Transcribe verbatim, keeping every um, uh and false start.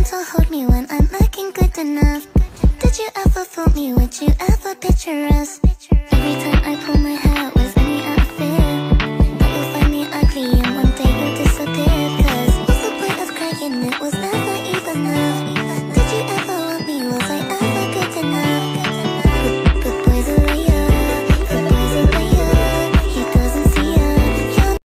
to hold me when I'm looking good enough. Did you ever fool me? Would you ever picture us? Every time